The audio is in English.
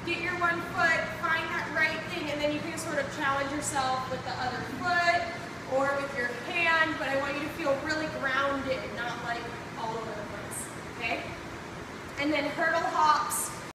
get your one foot, find that right thing, and then you can sort of challenge yourself with the other foot or with your hand, but I want you to feel really grounded, not like all over the place, okay? And then hurdle hops.